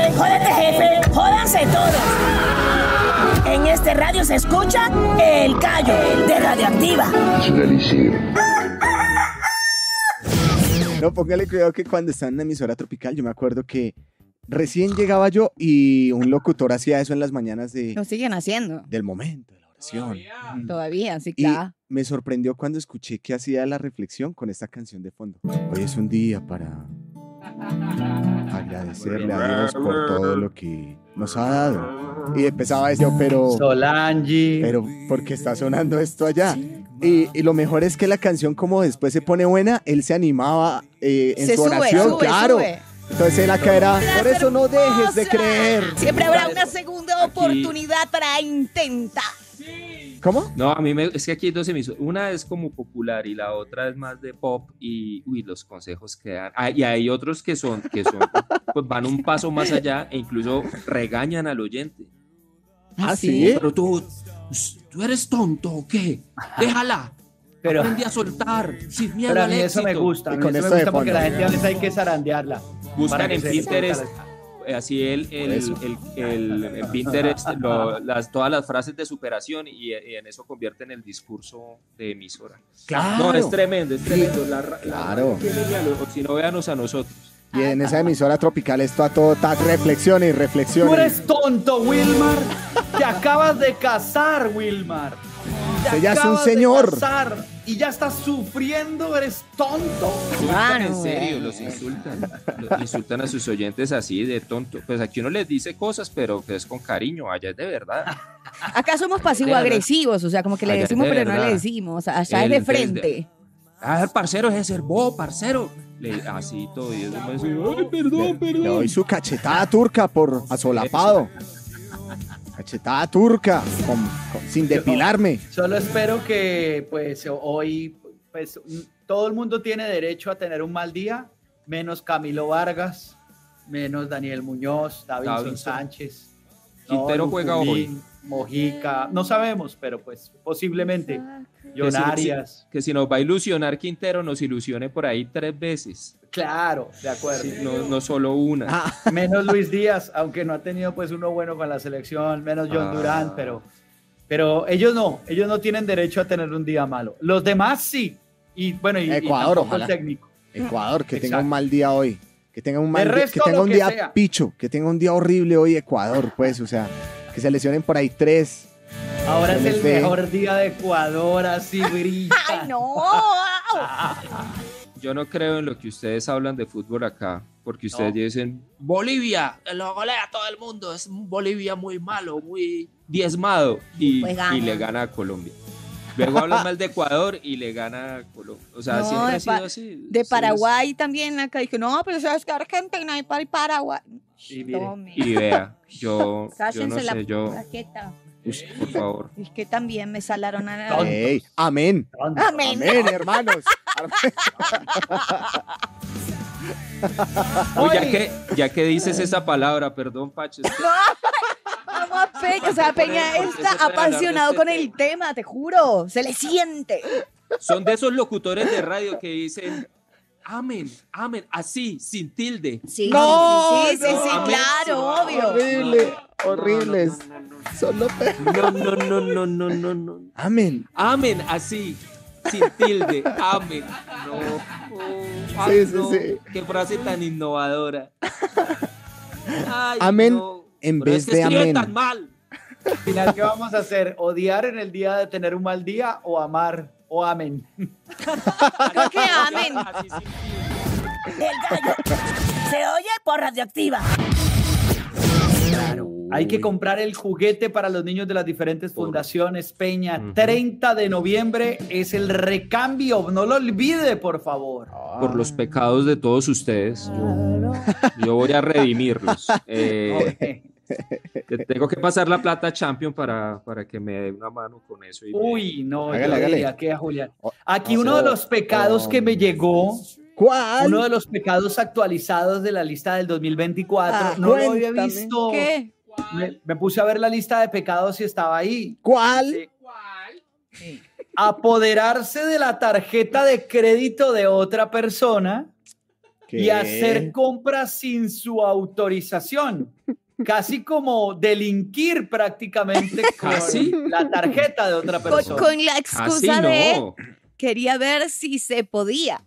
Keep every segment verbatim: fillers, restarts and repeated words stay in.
Jódete, jódete, jefe. Jódanse todos. En este radio se escucha El Callo de Radioactiva. Es un elixir. No, póngale cuidado que cuando está en una emisora tropical, yo me acuerdo que recién llegaba yo y un locutor hacía eso en las mañanas de, Lo siguen haciendo. del momento, de la oración. Todavía. Todavía, sí, Y claro. me sorprendió cuando escuché que hacía la reflexión con esta canción de fondo. Hoy es un día para agradecerle a Dios por todo lo que nos ha dado. Y empezaba yo, pero... Solange. Pero, ¿por qué está sonando esto allá? Y, y lo mejor es que la canción, como después se pone buena, él se animaba eh, en Se su sube, oración, sube, claro. sube. Entonces él acá era, por eso no dejes de creer. Siempre habrá una segunda oportunidad para intentar. ¿Cómo? No, a mí me, es que aquí hay dos emisoras. Una es como popular y la otra es más de pop y uy, los consejos que dan. Ah, y hay otros que son, que son, pues van un paso más allá e incluso regañan al oyente. Ah, sí. Pero tú, tú eres tonto o qué? Déjala. Pero- Aprende a soltar sin miedo Pero a al mí eso me éxito. gusta. A Y mí con eso esto me de gusta porque fondo. la gente a veces hay que zarandearla. Buscan Para que en se- Pinterest, eh, así el, el, Eso. el, el- en Pinterest lo- las, todas las frases de superación y, y en eso convierten el discurso de emisora. Claro. No, es tremendo, es tremendo. La, ra- la Claro. radio tiene diálogo, si no, véanos a nosotros. Y en esa emisora tropical esto a todo está reflexión y reflexión. Tú eres tonto, Wilmar. Te acabas de casar, Wilmar. Te Usted ya es un acabas de señor. casar y ya estás sufriendo, eres tonto. Insultan Claro, en serio, güey. los insultan. Los insultan a sus oyentes así de tonto. Pues aquí uno les dice cosas, pero que es con cariño, allá es de verdad. Acá somos pasivo-agresivos, o sea, como que le Allá es decimos, de pero no le verdad. decimos. Allá es El- de el- frente. A ver, parcero, ese ser vos, parcero. Le, así todo. Y eso me dice, ay, perdón, Le perdón. doy su cachetada turca por asolapado. Cachetada turca, con- con- sin depilarme. Solo espero que, pues, hoy, pues, todo el mundo tiene derecho a tener un mal día, menos Camilo Vargas, menos Daniel Muñoz, Davinson Davinson. Sánchez. Quintero no, juega Luculín, hoy. Mojica, no sabemos, pero pues posiblemente. Que John si, Arias. si- que si nos va a ilusionar Quintero, nos ilusione por ahí tres veces. Claro, de acuerdo. Sí, no, no solo una. Ah, Menos Luis Díaz, aunque no ha tenido pues uno bueno con la selección, menos John Ah. Durán, pero, pero ellos no, ellos no tienen derecho a tener un día malo. Los demás sí. Y bueno, y, y Ecuador, tampoco el ojalá. técnico. Ecuador, que tenga Exacto. un mal día hoy. Que tenga un mal De día, resto, que tenga lo un que día sea. picho, que tenga un día horrible hoy Ecuador, pues, o sea, que se lesionen por ahí tres. Ahora es les el dé. mejor día de Ecuador, así brilla. ¡Ay, no! Yo no creo en lo que ustedes hablan de fútbol acá, porque ustedes No. dicen, Bolivia, lo golea a todo el mundo, es un Bolivia muy malo, muy diezmado, y, Pues gana. y le gana a Colombia. Luego hablan mal de Ecuador y le gana a Colombia. O sea, No, siempre de ha sido pa- así. De Sí, Paraguay también acá dije, no, pero sabes que Argentina y para el Paraguay. Y mire, Tome. es- Y vea, yo, yo Cállense no la sé, yo, raqueta. Ush, por favor. Es que también me salaron a la... Tontos. Ey, amén. Amén. Amén, hermanos. Uy, ya Oye. que, ya que dices esa palabra, perdón, Pacho, es que Vamos a Peña, o sea, Peña ¿Por qué se está puede hablar de apasionado este con el tema, te juro, se le siente. son de esos locutores de radio que dicen, amén, amén, así, sin tilde. Sí, No, sí, sí, sí, no, sí, amén, claro, sí, obvio. Horrible, horribles. Son lo peor. No, no, no, no, no, no, no. Amén. Amén, así, sin tilde, amén. No, oh, ay, Sí, sí, no, sí. qué frase tan innovadora. Ay, Amén no. en Pero vez es que de escribe amén. tan mal. al final, ¿qué vamos a hacer? ¿Odiar en el día de tener un mal día o amar o amén? Creo que amén. Así sin tilde. El Gallo se oye por Radioactiva. Hay que comprar el juguete para los niños de las diferentes fundaciones, Peña. Ujú. treinta de noviembre es el recambio. No lo olvide, por favor. Por los pecados de todos ustedes, yo, yo voy a redimirlos. Eh, te- tengo que pasar la plata a Champion para, para que me dé una mano con eso. y me- Uy, no, Hágale, yo hágale. diría que a Julián. Oh, Aquí oh, uno de los pecados que me llegó, ¿Cuál? uno de los pecados actualizados de la lista del dos mil veinticuatro, Ah, no lo había cuéntame. visto. ¿Qué? Me, me puse a ver la lista de pecados y estaba ahí. ¿Cuál? Sí. Apoderarse de la tarjeta de crédito de otra persona ¿Qué? y hacer compras sin su autorización. Casi como delinquir prácticamente con ¿Casi? la tarjeta de otra Con, persona. con la Casi excusa de no. quería ver si se podía.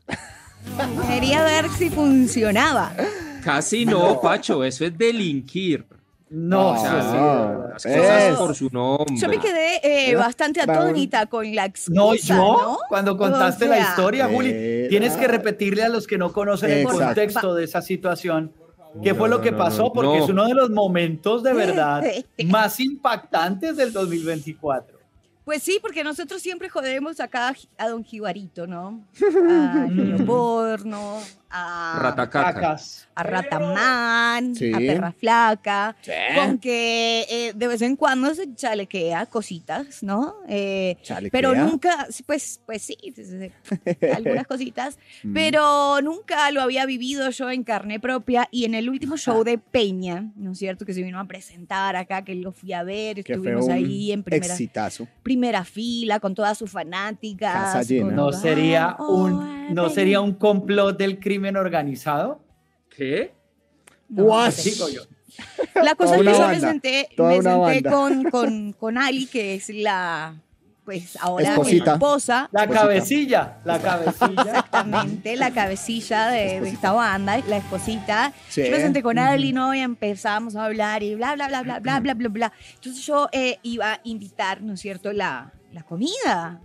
Quería ver si funcionaba. Casi no, Pacho, eso es delinquir. No, Ah, sí, sí, de verdad. Las cosas ¿ves? por su nombre. Yo me quedé eh, Era bastante Raúl. atónita con la excusa, No, yo, ¿no? cuando contaste O la sea, historia, Juli, Era. tienes que repetirle a los que no conocen el Exacto. contexto de esa situación. ¿Qué fue No, lo que no, pasó? no, Porque no. es uno de los momentos de verdad más impactantes del dos mil veinticuatro. Pues sí, porque nosotros siempre jodemos acá a Don Jibarito, ¿no? A Niño Porno, a, Ratacaca. Cacas. a Ratamán, Sí. a Perra Flaca, Sí. con que eh, de vez en cuando se chalequea cositas, ¿no? Eh, Chalequea. pero nunca, pues, pues sí, sí, sí, sí, algunas cositas, Mm. pero nunca lo había vivido yo en carne propia y en el último show de Peña, ¿no es cierto? Que se vino a presentar acá, que lo fui a ver, Que fue estuvimos un ahí en primera, exitazo. primera fila con todas sus fanáticas. Casa llena. con- ¿No sería Oh, un, no Peña. sería un complot del crimen organizado? ¿Qué? No, What? sé. Digo yo. La cosa Toda es que una yo me banda, senté, toda me una senté banda. con, con, con Ali, que es la, pues ahora Esposita. esposa, La Esposita. cabecilla, la cabecilla. exactamente, la cabecilla de, de esta banda, la esposita. Sí. Yo me senté con Ali, ¿no? Y empezamos a hablar y bla, bla, bla, bla, bla, bla, bla, bla. Entonces yo eh, iba a invitar, ¿no es cierto?, la, la comida.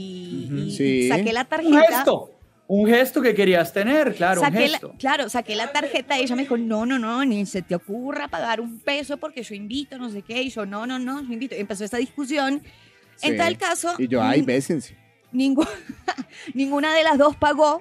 Y, y Sí. saqué la Un tarjeta. gesto, un gesto que querías tener, claro, un Saqué la- gesto. claro, saqué la tarjeta y ella me dijo, no, no, no, ni se te ocurra pagar un peso porque yo invito, no sé qué. Y yo, no, no, no, yo invito. Y empezó esta discusión. En Sí. tal caso, Y yo, ay, nin- bésense. ningú- ninguna de las dos pagó.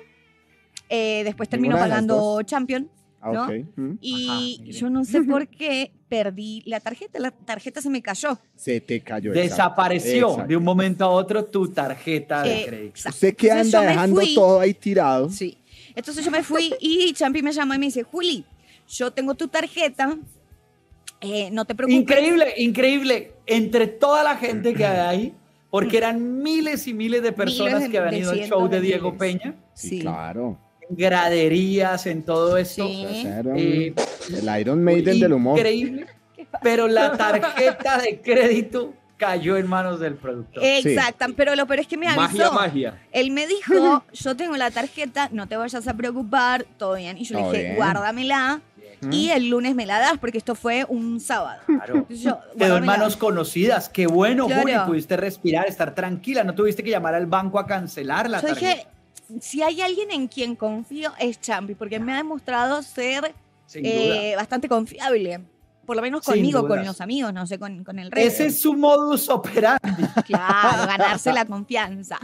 Eh, después terminó ¿Ninguna de las pagando dos? Champion. Ah, ¿no? ok. Mm. Y Ajá, mire. yo no sé por qué perdí la tarjeta. La tarjeta se me cayó. Se te cayó. exacto. Desapareció Exacto. de un momento a otro tu tarjeta de Eh, crédito. exacto. Usted que Entonces anda yo me dejando fui. todo ahí tirado. Sí. Entonces yo me fui y Champi me llama y me dice, Juli, yo tengo tu tarjeta, eh, no te preocupes. Increíble, increíble. Entre toda la gente que hay ahí, porque eran miles y miles de personas Miles de- que habían de ido al cientos show de de Diego miles. Peña, Sí, Sí. claro. en graderías, en todo esto. Sí. Claro. Eh, El Iron Maiden del humor. Increíble. Pero la tarjeta de crédito cayó en manos del productor. Exacto, pero lo peor es que me avisó. Magia, magia. Él me dijo, yo tengo la tarjeta, no te vayas a preocupar, todo bien. Y yo Todo le dije, bien. guárdamela y el lunes me la das porque esto fue un sábado. Claro. Entonces yo, Quedó en guárdamela. manos conocidas. Qué bueno, Claro. Juli. Pudiste respirar, estar tranquila. No tuviste que llamar al banco a cancelar la Yo tarjeta. dije, si hay alguien en quien confío es Champi, porque me ha demostrado ser Sin eh, duda. bastante confiable. Por lo menos Sin conmigo, dudas. con los amigos, no sé, con, con el resto. Ese es su modus operandi. Claro, ganarse la confianza.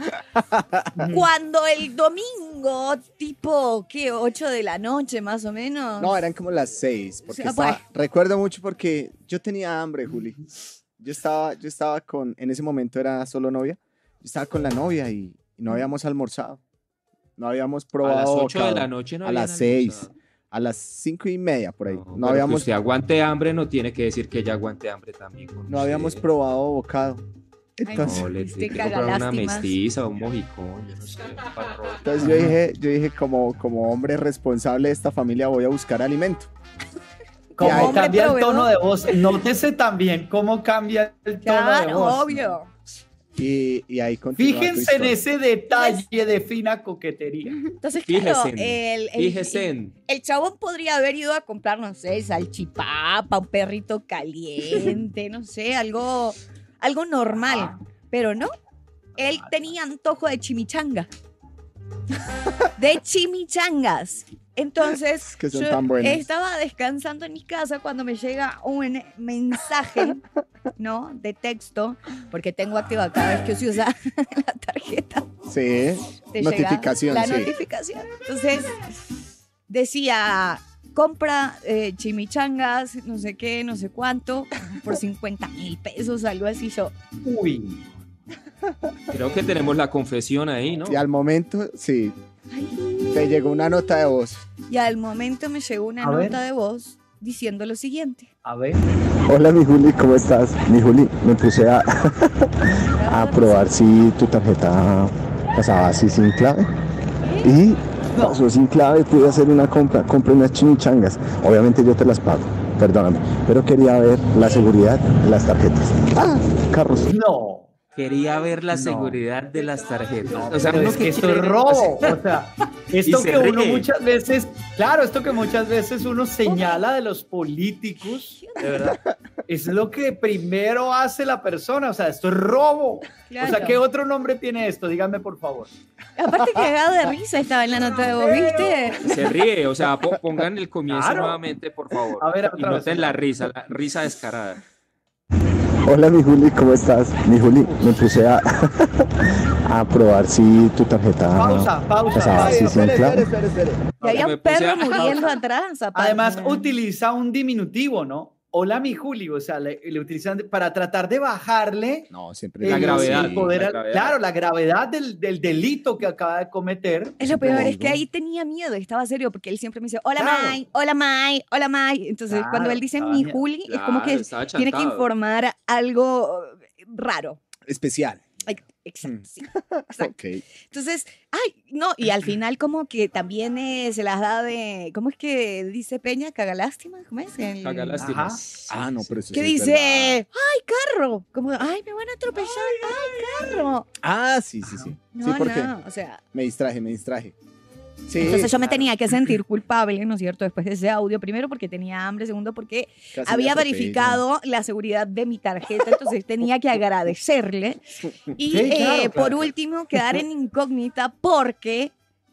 Cuando el domingo, tipo, ¿qué? ocho de la noche más o menos. No, eran como las seis. Porque O sea, estaba- pues. recuerdo mucho porque yo tenía hambre, Juli. Yo estaba, yo estaba con, en ese momento era solo novia. Yo estaba con la novia y, y no habíamos almorzado. No habíamos A probado. las ocho de bocado. la noche no A habían las seis. almorzado. A las cinco y media por ahí. No, No, pero que habíamos, usted aguante hambre no tiene que decir que ella aguante hambre también. con no habíamos usted. probado bocado. Entonces, No, le Este tiene que comprar una cagalástimas. mestiza, un mojicón, yo no sé, un parrón. entonces yo dije, yo dije como, como hombre responsable de esta familia voy a buscar alimento. Cómo ahí- Hombre cambia el proveedor. tono de voz. Nótese también cómo cambia el tono de Claro, voz. obvio. Y, y ahí continúa tu Fíjense en historia. ese detalle de fina coquetería. Entonces, claro, Fíjese, el, el, fíjese en- el chabón podría haber ido a comprar, no sé, salchipapa, un perrito caliente, no sé, algo, algo normal. Pero no, él tenía antojo de chimichanga. De chimichangas. Entonces, Que son yo tan buenas. estaba descansando en mi casa cuando me llega un mensaje, ¿no? De texto, porque tengo activado cada vez que se usa la tarjeta. Sí, Te notificación, llega la sí. notificación. Entonces, decía, compra eh, chimichangas, no sé qué, no sé cuánto, por cincuenta mil pesos, algo así. Yo, Uy. Creo que tenemos la confesión ahí, ¿no? Y al momento, sí, ay. te llegó una nota de voz. Y al momento me llegó una A ver. nota de voz diciendo lo siguiente. A ver. Hola mi Juli, ¿cómo estás? Mi Juli, me puse a, a probar si tu tarjeta pasaba así sin clave y pasó sin clave, pude hacer una compra, compré unas chimichangas. Obviamente yo te las pago, perdóname, pero quería ver la seguridad de las tarjetas. ¡Ah! Carros. No. Quería ver la No. seguridad de las tarjetas. O sea, Pero uno es que esto quiere- es robo. O sea, esto Y se que uno ríe. muchas veces, claro, esto que muchas veces uno señala de los políticos, de verdad, es lo que primero hace la persona. O sea, esto es robo. Claro. O sea, ¿qué otro nombre tiene esto? Díganme, por favor. Aparte cagado de risa estaba en la nota de vos, ¿viste? Se ríe, o sea, po- pongan el comienzo Claro. nuevamente, por favor. A ver, y otra vez. noten la risa, la risa descarada. Hola mi Juli, ¿cómo estás? Mi Juli, me puse a, a probar si tu tarjeta Pausa, pausa. pasaba Ay, así sin espere, clave. espere, espere, espere. Y había Me un puse perro a- muriendo atrás. aparte. Además, utiliza un diminutivo, ¿no? Hola, mi Juli. O sea, le, le utilizan de- para tratar de bajarle No, siempre La el- gravedad, el poder la al- gravedad. Claro, la gravedad del, del delito que acaba de cometer. Es lo peor, Pero es que algo. ahí tenía miedo, estaba serio, porque él siempre me dice, hola Claro. Mai, hola Mai, hola Mai. Entonces, Claro, cuando él dice estaba mi miedo. Juli, es como que Claro, estaba tiene que chantado. informar algo eh, raro. Especial. Ay, Exacto, Mm. sí. Exacto. Ok. Entonces, ay, no, y al final como que también eh, se las da de, ¿cómo es que dice Peña? ¿Cagalástima? ¿Cómo es? El- Caga lástima. Ajá. Ah, no, pero eso Que sí es dice, verdad. ay, carro. Como, ay, me van a atropellar, ay, carro. Ah, sí, sí, sí. No, sí, porque no, o sea, me distraje, me distraje. Sí, entonces yo me claro, tenía que sentir culpable, ¿no es cierto? Después de ese audio, primero porque tenía hambre, segundo porque casi me había atropellan. verificado la seguridad de mi tarjeta, entonces tenía que agradecerle. Y Sí, claro, eh, claro, por claro. último, quedar en incógnita porque,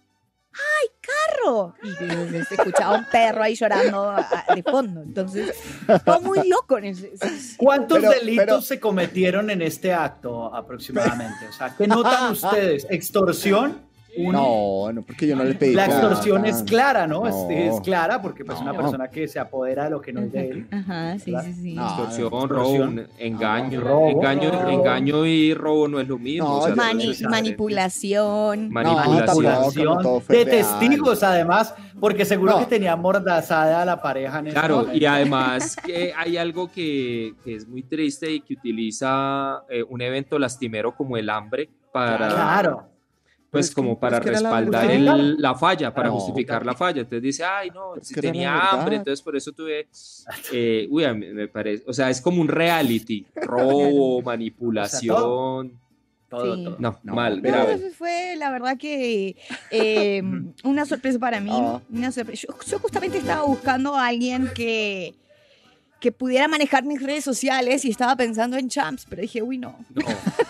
¡ay, carro! Y se escuchaba un perro ahí llorando a- de fondo. Entonces, fue muy loco. en ese- ese- ¿Cuántos Pero- delitos pero- se cometieron en este acto aproximadamente? O sea, ¿qué notan ustedes? ¿Extorsión? Uno. No, no, porque yo no le pedí La plata. extorsión es clara, ¿no? Es- No. Es, clara porque pues No. una persona que se apodera de lo que no es de él. Ajá, sí, ¿verdad? sí, sí. No. Extorsión, extorsión. robo, un engaño. Robo, engaño, robo. engaño y robo no es lo mismo. No, o sea, yo- Mani- eso es diferente. manipulación. Manipulación. tampoco, Manipulación no todo fue de real. testigos, además, porque seguro No. que tenía mordazada a la pareja en ese Claro, momento. y además que hay algo que, que es muy triste y que utiliza eh, un evento lastimero como el hambre para, Claro. pues Pero es que- como pero para es que era la respaldar verdad. el- la falla, para No. justificar la falla. Entonces dice, ay, no, Pero es si que era la tenía verdad. hambre, entonces por eso tuve, eh, uy, a mí me parece, o sea, es como un reality, robo, manipulación, Todo, Sí. todo. no, No, mal, pero- No, grave. eso fue la verdad que eh, una sorpresa para mí. Ah. Una sorpresa. Yo, yo justamente estaba buscando a alguien que, que pudiera manejar mis redes sociales y estaba pensando en Champs, pero dije, uy, no. No,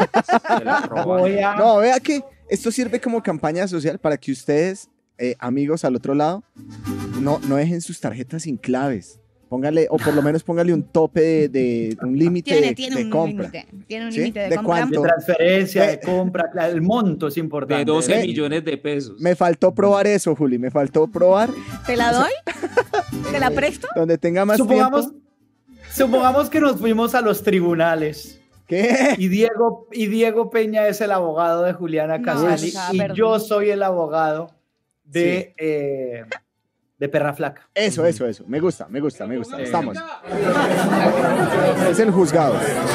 se la roban. Voy a- No, vea que esto sirve como campaña social para que ustedes, eh, amigos al otro lado, no, no dejen sus tarjetas sin claves. Póngale, o por lo menos póngale un tope de, de- un límite Tiene, de, tiene de un compra. límite. Tiene un ¿Sí? límite de, ¿De compra. de cuánto? transferencia, de Ve- compra, claro, el monto es importante. De doce Ve- millones de pesos. Me faltó probar eso, Juli. Me faltó probar ¿Te la doy? ¿Te la presto? donde tenga más Supongamos, tiempo. supongamos que nos fuimos a los tribunales ¿Qué? y Diego, y Diego Peña es el abogado de Juliana No, Casali ya, y perdón. yo soy el abogado de, eh, de Perra Flaca. Eso, eso, eso. Me gusta, me gusta, me gusta. Eh. Estamos. Es el juzgado.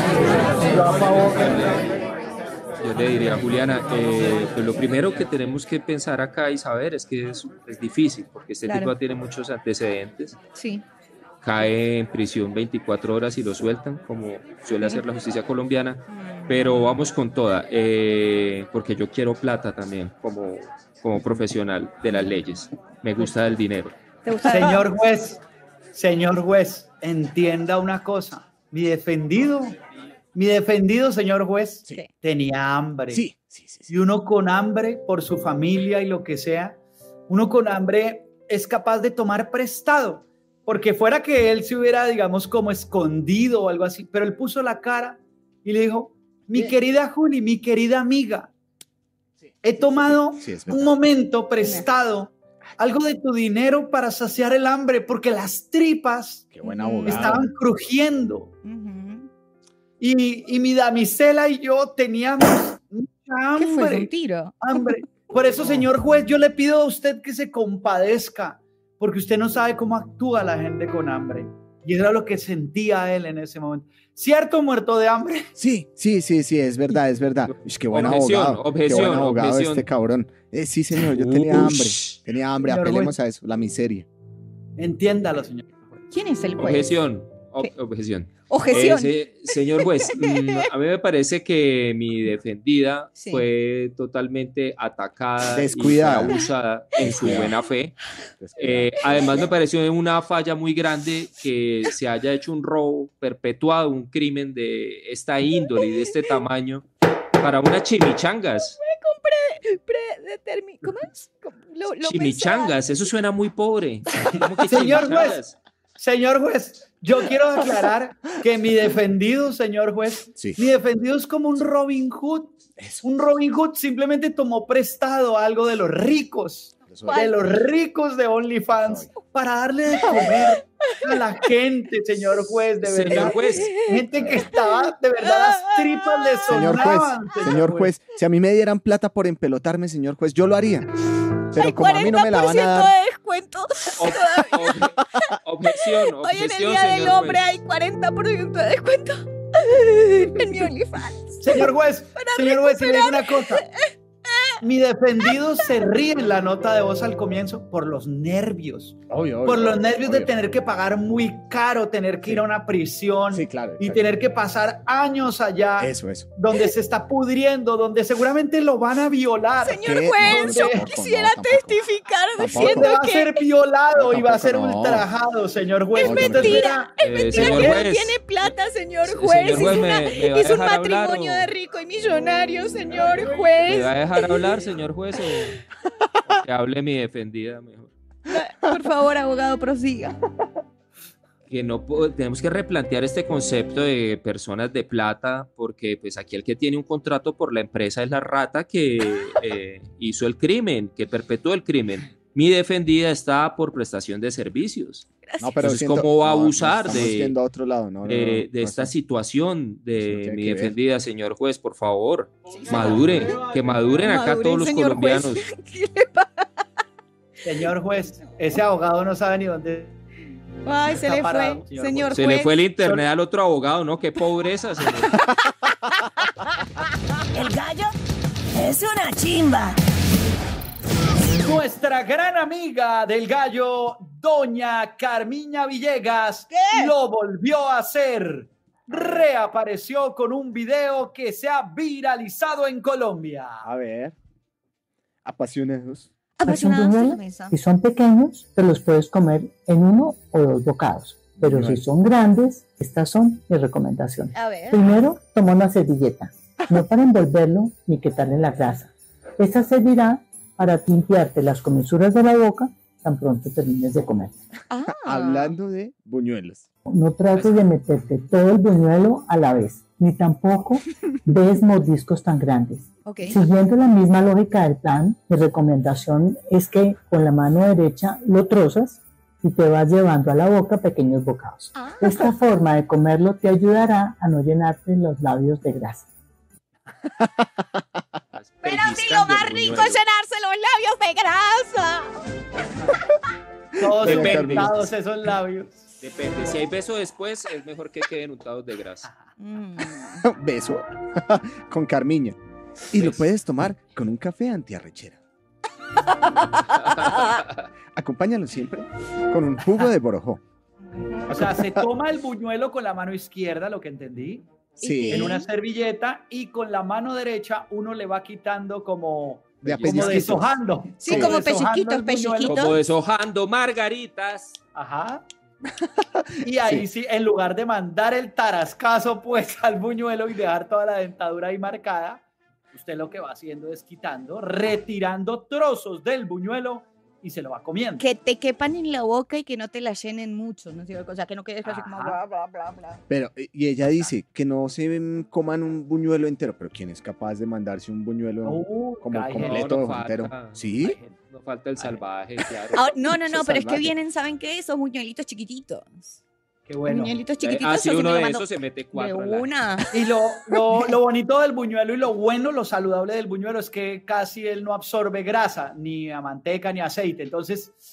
Yo le diría a Juliana, eh, pues lo primero que tenemos que pensar acá y saber es que es, es difícil, porque este Claro. tipo tiene muchos antecedentes, Sí. cae en prisión veinticuatro horas y lo sueltan, como suele hacer la justicia colombiana, pero vamos con toda, eh, porque yo quiero plata también como, como profesional de las leyes, me gusta el dinero. ¿Te gusta? Señor juez, señor juez, entienda una cosa. Mi defendido, mi defendido, señor juez, Sí. tenía hambre. Sí, sí, sí. sí. Y uno con hambre por su familia y lo que sea, uno con hambre es capaz de tomar prestado. Porque fuera que él se hubiera, digamos, como escondido o algo así, pero él puso la cara y le dijo, mi Bien. querida Juli, mi querida amiga, he tomado Sí, es verdad. un momento prestado, algo de tu dinero para saciar el hambre, porque las tripas Qué buen Mm, abogado. estaban crujiendo. Ujú. Y, y mi damisela y yo teníamos mucha ¿Qué fue? ¿Un hambre. tiro? hambre. Por eso, señor juez, yo le pido a usted que se compadezca, porque usted no sabe cómo actúa la gente con hambre. Y era lo que sentía él en ese momento. ¿Cierto, muerto de hambre? Sí, sí, sí, sí, es verdad, es verdad. Ush, qué buen Objeción, abogado. objeción, qué buen abogado objeción. este cabrón. Eh, sí, señor, yo tenía Ush. hambre. Tenía hambre, Señor apelemos juez. a eso, la miseria. Entiéndalo, señor. ¿Quién es el juez? Objeción. ob- ¿Qué? objeción. Objeción. Ese- señor juez, mm, a mí me parece que mi defendida Sí. fue totalmente atacada Descuidada. y fue abusada en su Descuidada. buena fe. Eh, además me pareció una falla muy grande que se haya hecho un robo perpetuado, un crimen de esta índole y de este tamaño para unas chimichangas. Predetermi- ¿Cómo es? ¿Cómo? Lo, lo Chimichangas, eso suena muy pobre. ¿Cómo que Señor chimichangas? juez. Señor juez, yo quiero aclarar que mi defendido, señor juez, Sí. mi defendido es como un Robin Hood. Eso. Un Robin Hood simplemente tomó prestado algo de los ricos, Eso de los ricos de OnlyFans, para darle de comer a la gente, señor juez, de verdad. Señor juez, Gente que estaba, de verdad, las tripas le Señor juez, sonaban. señor juez, si a mí me dieran plata por empelotarme, señor juez, yo lo haría. Pero Hay como a mí no me la van a dar. de descuento. ob- ob- objeción, Hoy en el objeción, Día del señor Hombre juez. hay cuarenta por ciento de descuento en mi OnlyFans. Señor juez, señor juez, y le digo una cosa. Mi defendido se ríe en la nota de voz al comienzo por los nervios. Obvio, obvio, Por los obvio, nervios de obvio. tener que pagar muy caro, tener que ir a una prisión Sí, claro. y exacto. tener que pasar años allá Eso, eso. donde se está pudriendo, donde seguramente lo van a violar. Señor ¿Qué? juez, No, yo tampoco, quisiera no, tampoco. testificar Tampoco. Donde diciendo va a que ser violado No, y va a ser tampoco, no. ultrajado, señor juez. Es Usted mentira. espera- Eh, mentira señor que no juez, tiene plata, señor Señor juez. juez, es una- ¿me- me va a es un dejar hablar matrimonio o- de rico y millonario, señor ¿Me juez. va a dejar hablar, señor juez, o que hable mi defendida mejor? Por favor, abogado, prosiga. Que no po- tenemos que replantear este concepto de personas de plata, porque pues aquí el que tiene un contrato por la empresa es la rata que eh, hizo el crimen, que perpetuó el crimen. Mi defendida está por prestación de servicios. No, pero Entonces, siento- ¿cómo va a no, abusar estamos de- yendo a otro lado, no, no, de, no, de no, esta eso- situación eso de tiene mi que ver. defendida, señor juez, por favor, madure, que maduren acá Maduren, todos los señor juez. colombianos. ¿Qué le pasa? Señor juez, ese abogado no sabe ni dónde. Ay, se Está le parado, fue, señor señor Se juez. le fue el internet al otro abogado, ¿no? Qué pobreza, señor. El gallo es una chimba. Nuestra gran amiga del gallo, doña Carmiña Villegas, lo volvió a hacer. Reapareció con un video que se ha viralizado en Colombia. A ver. Apasionados. Apasionados de la buñuelos, mesa. si son pequeños, te los puedes comer en uno o dos bocados. Pero Bueno. si son grandes, estas son mis recomendaciones. A ver. Primero, toma una servilleta, no para envolverlo ni quitarle la grasa. Esta servirá para limpiarte las comisuras de la boca tan pronto termines de comer. Ah. Hablando de buñuelos. No trates de meterte todo el buñuelo a la vez, ni tampoco des mordiscos tan grandes. Ok. Siguiendo la misma lógica del plan, mi recomendación es que con la mano derecha lo trozas y te vas llevando a la boca pequeños bocados. Ah. Esta forma de comerlo te ayudará a no llenarte los labios de grasa. Pero si lo más rico es llenarse los labios de grasa. Todos Depende. infectados esos labios. Depende, si hay beso después, es mejor que queden untados de grasa. Mm. Beso. Con Carmiña. Y lo Beso. puedes tomar con un café antiarrechera. Acompáñalo siempre con un jugo de borojó. O sea, se toma el buñuelo con la mano izquierda, lo que entendí, Sí. en una servilleta, y con la mano derecha uno le va quitando como, De como apellidos. deshojando. Sí, como deshojando pellizquitos, el buñuelo. pellizquitos. Como deshojando margaritas. Ajá. Y ahí sí. en lugar de mandar el tarascazo pues al buñuelo y dejar toda la dentadura ahí marcada, usted lo que va haciendo es quitando, retirando trozos del buñuelo y se lo va comiendo. Que te quepan en la boca y que no te la llenen mucho, ¿no? O sea, que no quedes así como Ajá. bla, bla, bla, bla. Pero, y ella dice que no se mm, coman un buñuelo entero, pero ¿quién es capaz de mandarse un buñuelo Uh, como hay completo, gente- no entero? falta- ¿Sí? hay gente- No falta el salvaje, claro. Ah, no, no, no, Eso pero es que salvaje. vienen, ¿saben qué? Esos buñuelitos chiquititos. Qué bueno. Buñuelitos Eh, chiquititos. Ah, sí, yo sí uno me lo de mando esos se mete de cuatro. en la- una. Y lo, lo, lo bonito del buñuelo y lo bueno, lo saludable del buñuelo es que casi él no absorbe grasa, ni a manteca, ni aceite. Entonces,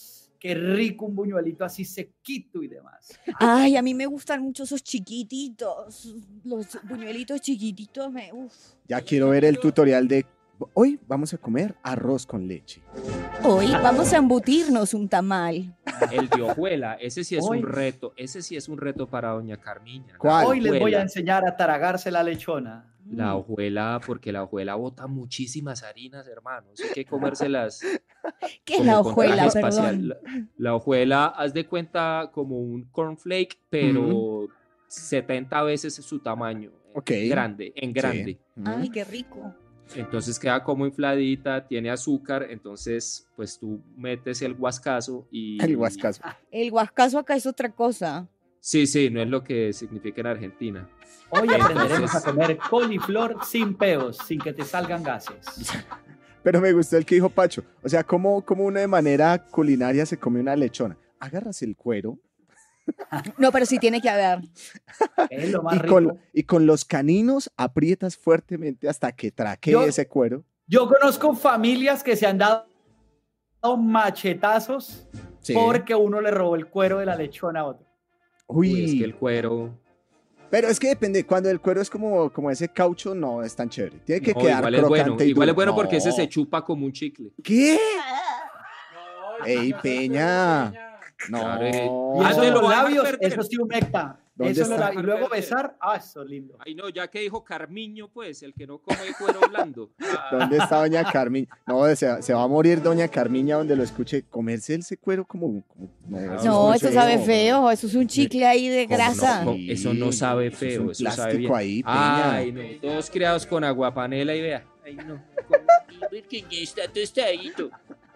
qué rico un buñuelito así sequito y demás. Ay, a mí me gustan mucho esos chiquititos. Los buñuelitos chiquititos me... Uf. Ya quiero ver el tutorial de... Hoy vamos a comer arroz con leche. Hoy vamos a embutirnos un tamal. El de hojuela, ese sí es Hoy. un reto, ese sí es un reto para doña Carmiña. ¿Cuál? Hoy les voy a Hojuela. enseñar a taragarse la lechona. La hojuela, porque la hojuela bota muchísimas harinas, hermano. Eso hay que comérselas. ¿Qué es como la con hojuela, traje perdón? espacial. La, la hojuela, haz de cuenta como un cornflake, pero setenta veces su tamaño. Ok. Grande, en grande. Sí. Ay, qué rico. Entonces queda como infladita, tiene azúcar, entonces pues tú metes el guascazo y... El huascazo. El huascazo acá es otra cosa. Sí, sí, no es lo que significa en Argentina. Hoy aprenderemos Entonces- a comer coliflor sin peos, sin que te salgan gases. Pero me gustó el que dijo Pacho. O sea, ¿cómo, cómo uno de manera culinaria se come una lechona? Agarras el cuero No, pero sí tiene que haber. Es lo más y rico. con, y con los caninos aprietas fuertemente hasta que traquee Yo- ese cuero. Yo conozco familias que se han dado machetazos Sí. porque uno le robó el cuero de la lechona a otro. Uy, Uy, es que el cuero... pero es que depende. Cuando el cuero es como, como ese caucho, no es tan chévere. Tiene que No, quedar igual es crocante bueno, y igual es duro. bueno porque ese No. se chupa como un chicle. ¿Qué? ¡Ey, Peña! No. Claro, eh. Y Ah, eso te en lo los va a dejar labios, perder. eso sí humecta. ¿Dónde Eso está? lo- y luego besar, ah, eso es lindo. Ay, no, ya que dijo Carmiño, pues, el que no come cuero blando. Ah, ¿Dónde está Doña Carmiña? No, se, se va a morir Doña Carmiña donde lo escuche. Comerse ese cuero como... como- no, es No, muy eso feo. sabe feo. Eso es un chicle ahí de ¿cómo grasa. no? ¿Cómo? Eso no sabe Eso es feo, un eso sabe plástico bien. ahí, Peña. Ay, no, todos criados con aguapanela y vea. Ay, no. Porque ya está tostadito.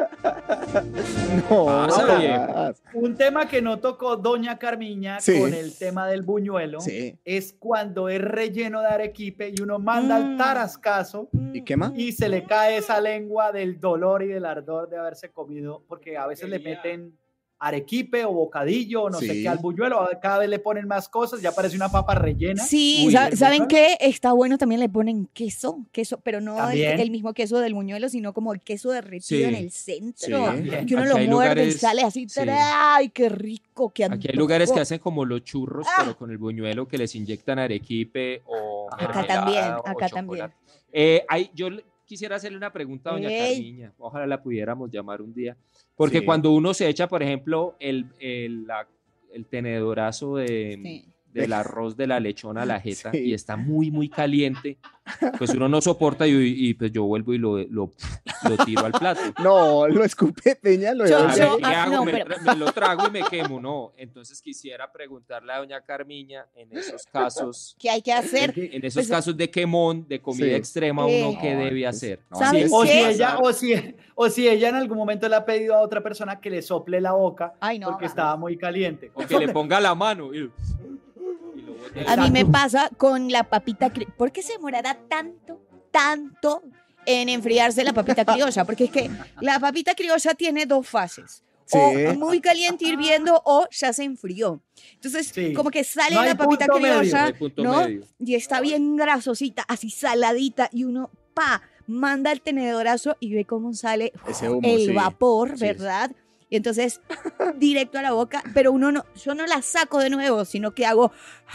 No, Pasa, no viejo. jodas. Un tema que no tocó Doña Carmiña Sí. con el tema del buñuelo Sí. es cuando es relleno de arequipe y uno manda al Mm. tarascazo ¿Y qué más? y se le cae esa lengua del dolor y del ardor de haberse comido, porque a veces le meten arequipe o bocadillo o no sé Sí. qué al buñuelo, cada vez le ponen más cosas, ya parece una papa rellena. Sí, Uy, sa- ¿el ¿saben buñuelo? qué? Está bueno, también le ponen queso, queso, pero no el, También. el mismo queso del buñuelo, sino como el queso derretido Sí. en el centro. Sí. También. Que uno Aquí lo hay muerde y lugares- sale así. sí. ¡Ay, qué rico! Qué Aquí hay lugares que antojo! hacen como los churros, Ah. pero con el buñuelo que les inyectan arequipe o Acá mermelada también, o acá chocolate. también. Eh, hay- yo le- quisiera hacerle una pregunta a doña Ey. Carmiña. Ojalá la pudiéramos llamar un día. Porque Sí. cuando uno se echa, por ejemplo, el, el, la- el tenedorazo de, Sí. del arroz de la lechona a la jeta Sí. y está muy, muy caliente, pues uno no soporta y, y, pues yo vuelvo y lo, lo, lo tiro al plato. No, lo escupe Peña, lo Yo- A devuelve. ver, yo- ¿qué ah, hago? no, me, pero- tra- me lo trago y me quemo, no. Entonces quisiera preguntarle a doña Carmiña en esos casos, ¿Qué hay que hacer? en esos Pues, casos de quemón, de comida Sí. extrema, Eh. uno qué No, debe pues, hacer. no, ¿Sabes antes- O si, qué? ella, o, si, o si ella en algún momento le ha pedido a otra persona que le sople la boca Ay, no. porque estaba muy caliente. O que le ponga la mano y, y lo bote A mí me Exacto. pasa con la papita criolla. ¿Por qué se demorará tanto, tanto en enfriarse la papita criolla? Porque es que la papita criolla tiene dos fases. Sí. O muy caliente hirviendo o ya se enfrió. Entonces, Sí. como que sale No hay la papita punto medio. No criolla, hay punto ¿no? medio. Y está bien grasosita, así saladita, y uno, pa, manda el tenedorazo y ve cómo sale Ese humo, el sí. vapor, Sí. ¿verdad? Y entonces, directo a la boca, pero uno no, yo no la saco de nuevo, sino que hago,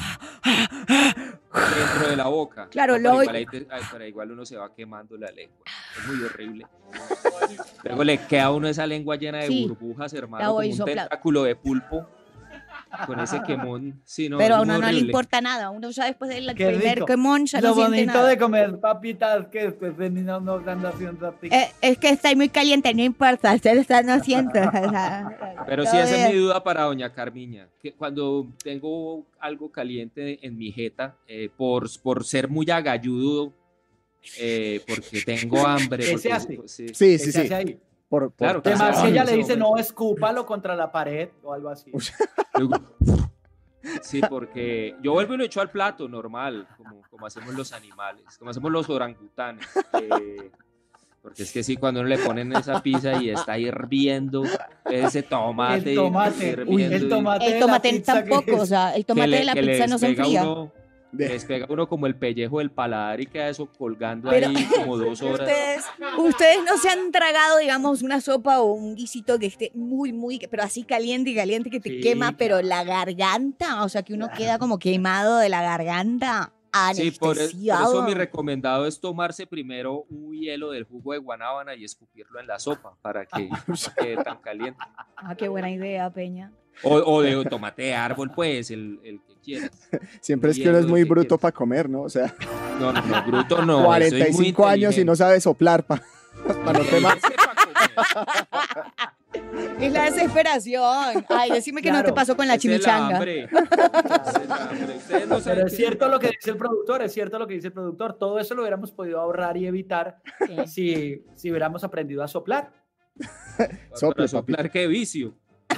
Dentro de la boca. Claro, No, pero, lo- igual, ahí te- ay, pero igual uno se va quemando la lengua. Es muy horrible. Luego le queda a uno esa lengua llena de Sí. burbujas, La hermano, como voy un soplando. tentáculo de pulpo. Con ese quemón. Sí, no, pero a es uno muy no le horrible. importa nada, uno ya después del Qué primer rico. quemón ya Lo no siente bonito nada. de comer papitas que después terminan no dando haciendo así. Eh, es que está muy caliente, no importa, usted está no siento. Pero sí, esa es mi duda para doña Carmiña. Que cuando tengo algo caliente en mi jeta, eh, por, por ser muy agalludo, eh, porque tengo hambre. ¿Qué porque- se hace? sí. Sí, ¿Qué sí, se sí. hace ahí? Por, por- Claro, Además, Ah, que ella en le ese dice, momento. no, escúpalo contra la pared o algo así. Luego, sí, porque yo vuelvo y lo echo al plato, normal, como, como hacemos los animales, como hacemos los orangutanes. eh, porque es que sí, cuando uno le ponen esa pizza y está hirviendo ese tomate. El tomate, hirviendo uy, el y- tomate. El de la tomate pizza que tampoco, es- o sea, el que tomate le- de la que le pizza no se despega enfría. uno De- Les pega uno como el pellejo del paladar y queda eso colgando Pero- ahí como dos horas. Ustedes, ustedes no se han tragado, digamos, una sopa o un guisito que esté muy, muy, pero así caliente y caliente que te Sí, quema, claro. pero la garganta, o sea, que uno queda como quemado de la garganta, Sí, por, e- por anestesiado. eso mi recomendado es tomarse primero un hielo del jugo de guanábana y escupirlo en la sopa para que no quede tan caliente. Ah, qué buena idea, Peña. O, o de tomate de árbol, pues, el, el que quieras. Siempre es que Hielo uno es muy que bruto quieras. para comer, ¿no? O sea, No, no, no, bruto no. soy cuarenta y muy cinco años y no inteligente. sabe soplar para no quemar. Ese pa' comer. Es la desesperación. Ay, decime que no Claro, te pasó con la Ese es el chimichanga. hambre. Ese es el hambre. Ustedes no saben Pero es qué- cierto lo que dice el productor, es cierto lo que dice el productor. Todo eso lo hubiéramos podido ahorrar y evitar Sí. si, si hubiéramos aprendido a soplar. Sople, Para soplar, qué vicio.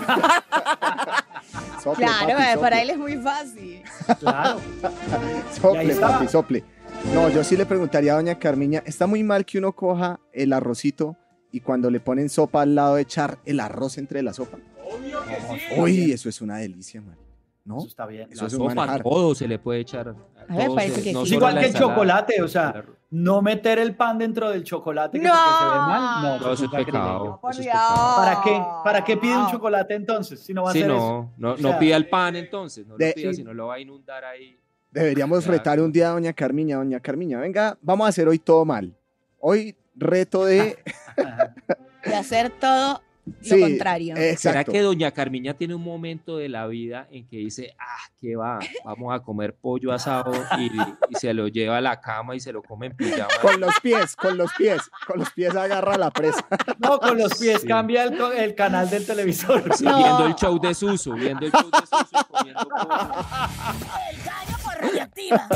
Sople, Claro, papi, eh, sople. para él es muy fácil. Claro. Y ahí Sople, estaba. papi, sople. No, yo sí le preguntaría a doña Carmiña, ¿está muy mal que uno coja el arrocito y cuando le ponen sopa al lado echar el arroz entre la sopa? Uy, eso es una delicia, man. ¿No? Eso está bien. Eso La es un sopa, manjar. todo se le puede echar. A mí me todo parece se- que no sí. Es solo igual la que el ensalada, chocolate, o el sea, arroz. no meter el pan dentro del chocolate que No. porque se ve mal. No, No, eso es sacrilegio. pecado. Por eso es Dios. pecado. ¿Para qué? ¿Para qué pide un chocolate entonces? Si no va a Sí, hacer eso. no, no, O no sea, pida el pan entonces, no de- lo pida, sí. si no lo va a inundar ahí. Deberíamos Qué retar asco. un día a doña Carmiña. Doña Carmiña, venga, vamos a hacer hoy todo mal. Hoy reto de... De hacer todo lo Sí, contrario. eh, ¿Será Exacto. que doña Carmiña tiene un momento de la vida en que dice, ah, qué va, vamos a comer pollo asado y, y se lo lleva a la cama y se lo come en pijama? Con los pies, con los pies, con los pies agarra la presa. No, con los pies Sí. cambia el, to- el canal del televisor. Sí, No. viendo el show de Suso, viendo el show de Suso comiendo pollo. El gallo por radioactiva.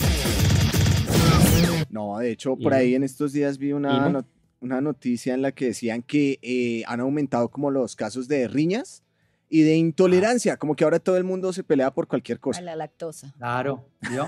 No, de hecho, ¿Y por no? ahí en estos días vi ¿Y una, no? no- una noticia en la que decían que eh, han aumentado como los casos de riñas y de intolerancia, como que ahora todo el mundo se pelea por cualquier A cosa. la lactosa. Claro, ¿vio?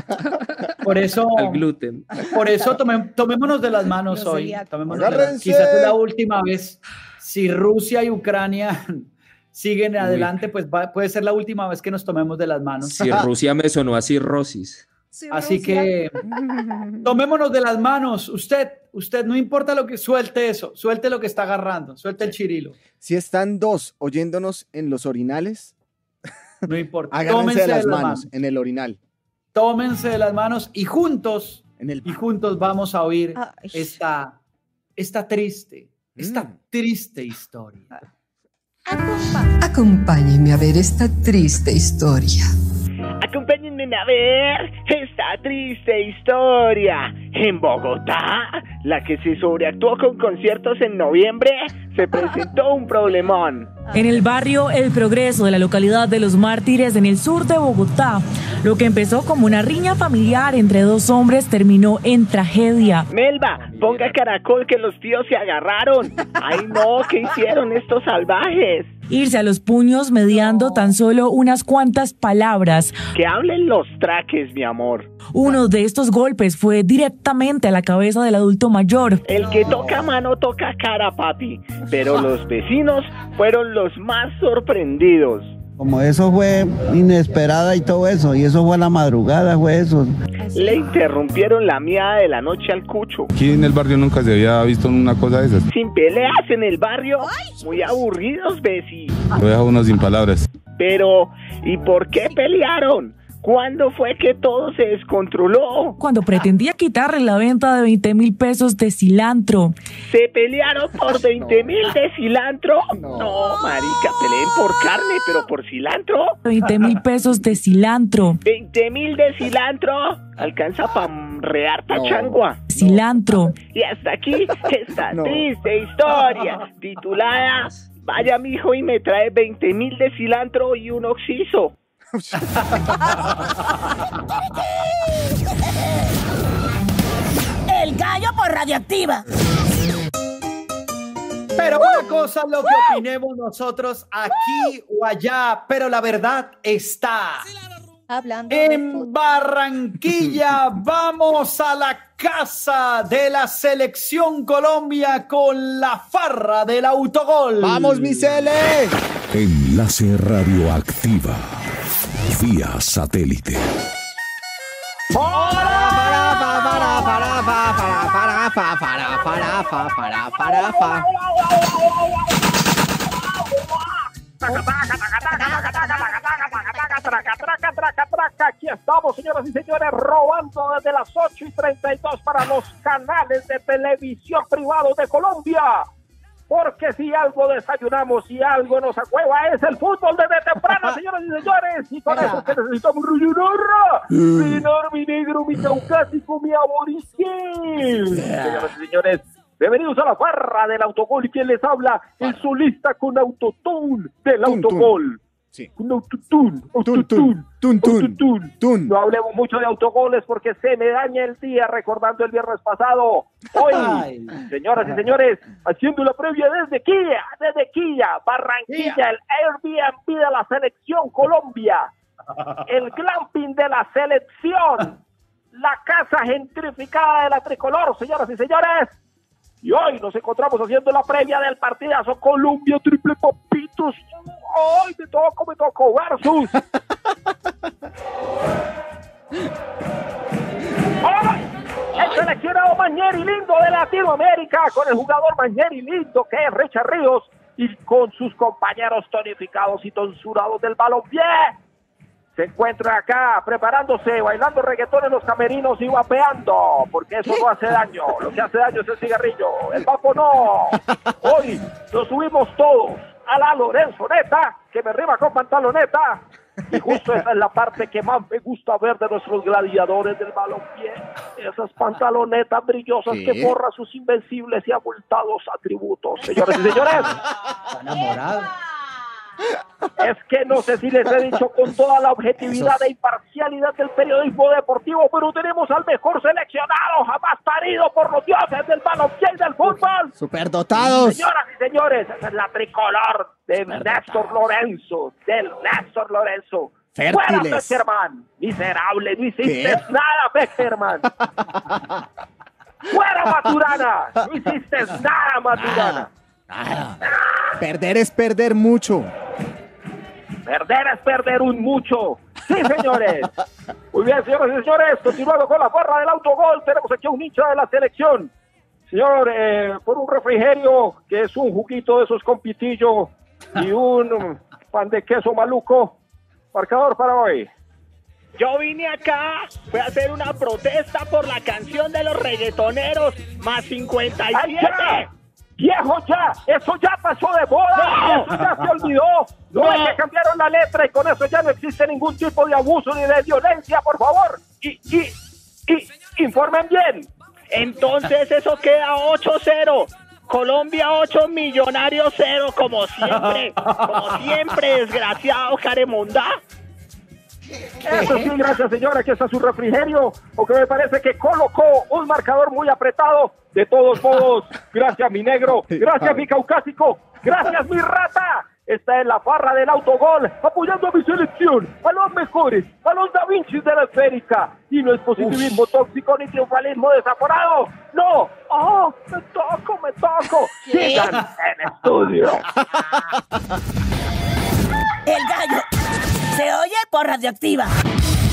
Por eso, Al gluten. por eso tomé- tomémonos de las manos Los hoy. celíacos. Tomémonos de las- ¡Agárrense! Quizás es la última vez. Si Rusia y Ucrania siguen Uy. adelante, pues va- puede ser la última vez que nos tomemos de las manos. Si Rusia me sonó a cirrosis. Así que tomémonos de las manos. Usted, usted, no importa lo que suelte eso, suelte lo que está agarrando, suelte el chirilo. Si están dos oyéndonos en los orinales, No importa. agárrense Tómense de las manos, en el orinal, Tómense de las manos y juntos, en el... y juntos vamos a oír Ay. esta, esta triste, esta Mm. triste historia. Acompa- Acompáñenme a ver esta triste historia. Acompáñenme a ver esta triste historia. En Bogotá, la que se sobreactuó con conciertos en noviembre, se presentó un problemón. En el barrio El Progreso de la localidad de Los Mártires, en el sur de Bogotá, lo que empezó como una riña familiar entre dos hombres terminó en tragedia. Melba, ponga caracol que los tíos se agarraron. Ay no, ¿qué hicieron estos salvajes? Irse a los puños mediando tan solo unas cuantas palabras. Que hablen los traques, mi amor. Uno de estos golpes fue directamente a la cabeza del adulto mayor. El que toca mano toca cara, papi. Pero los vecinos fueron los más sorprendidos. Como eso fue inesperada y todo eso, y eso fue a la madrugada, fue eso. Le interrumpieron la miada de la noche al cucho. Aquí en el barrio nunca se había visto una cosa de esas. Sin peleas en el barrio, muy aburridos, Bessie. Lo deja uno sin palabras. Pero, ¿y por qué pelearon? ¿Cuándo fue que todo se descontroló? Cuando pretendía quitarle la venta de veinte mil pesos de cilantro. ¿Se pelearon por veinte mil de cilantro? No, marica, peleen por carne, pero por cilantro. veinte mil pesos de cilantro. ¿veinte mil de cilantro? Alcanza para rear pachangua. Cilantro. Y hasta aquí esta No. triste historia titulada Vaya mijo y me trae veinte mil de cilantro y un oxiso. El gallo por radioactiva. Pero una cosa es lo que opinemos nosotros aquí o allá, pero la verdad está Hablando de en fútbol. Barranquilla. Vamos a la casa de la Selección Colombia con la farra del autogol. ¡Vamos, mi Cele! Enlace Radioactiva vía satélite. Aquí estamos, señoras y señores, robando desde las ocho y treinta y dos para los canales de televisión privados de Colombia. Porque si algo desayunamos y algo nos acueva es el fútbol desde temprano, señoras y señores. Y con eso que necesitamos Ruyunurra, mi enorme, mi negro, mi caucásico, mi aborigen. Señoras y señores, bienvenidos a la farra del autogol. ¿Y quién les habla? El solista con autotune del autogol. Sí. Un autotune, autotune, autotune. No hablemos mucho de autogoles porque se me daña el día recordando el viernes pasado. Hoy, Ay. señoras y señores, haciendo la previa desde Quilla, desde Quilla, Barranquilla, yeah. el Airbnb de la selección Colombia, el glamping de la selección, la casa gentrificada de la tricolor, señoras y señores. Y hoy nos encontramos haciendo la previa del partidazo Colombia Triple Papitos. ¡Ay, me toco, me toco! Versus. ¡Ay! El seleccionado Mañeri Lindo de Latinoamérica con el jugador Mañeri Lindo que es Richard Ríos y con sus compañeros tonificados y tonsurados del balompié. Se encuentra acá preparándose, bailando reggaetón en los camerinos y vapeando, porque eso no hace daño. Lo que hace daño es el cigarrillo, el vapo no. Hoy nos subimos todos a la Lorenzo Neta, que me rima con pantaloneta. Y justo esa es la parte que más me gusta ver de nuestros gladiadores del balompié. Esas pantalonetas brillosas ¿Qué? que borran sus invencibles y abultados atributos. Señores y señores. Enamorado. Es que no sé si les he dicho con toda la objetividad e imparcialidad del periodismo deportivo, pero tenemos al mejor seleccionado jamás parido por los dioses del balompié y del fútbol. Superdotados. Señoras y señores, esa es la tricolor de Néstor Lorenzo, del Néstor Lorenzo. Fértiles. Fuera Peckerman, miserable, no hiciste ¿Qué? nada, Peckerman. Fuera Maturana, no hiciste nada, Maturana. Nada. Nada. Perder es perder mucho. Perder es perder un mucho. Sí, señores. Muy bien, señores y señores. Continuando con la barra del autogol, tenemos aquí a un hincha de la selección. Señor, eh, por un refrigerio, que es un juguito de esos con pitillo y un pan de queso maluco. Marcador para hoy. Yo vine acá, fui a hacer una protesta por la canción de los reggaetoneros, más cincuenta y siete. ¡Viejo ya! ¡Eso ya pasó de moda! No. ¡Eso ya se olvidó! ¡No, no. es que cambiaron la letra y con eso ya no existe ningún tipo de abuso ni de violencia, por favor! Y, y, y, informen bien. Entonces eso queda ocho cero. Colombia ocho, Millonarios cero, como siempre. Como siempre, desgraciado Caremondá. Eso sí, gracias señora, aquí está su refrigerio, aunque me parece que colocó un marcador muy apretado. De todos modos, gracias mi negro, gracias mi caucásico, gracias mi rata. Esta es la farra del autogol, apoyando a mi selección, a los mejores, a los Da Vinci de la esférica. Y no es positivismo Uf. tóxico ni triunfalismo desaforado, no. ¡Oh, me toco, me toco! Sigan en estudio. El gallo se oye por Radioactiva.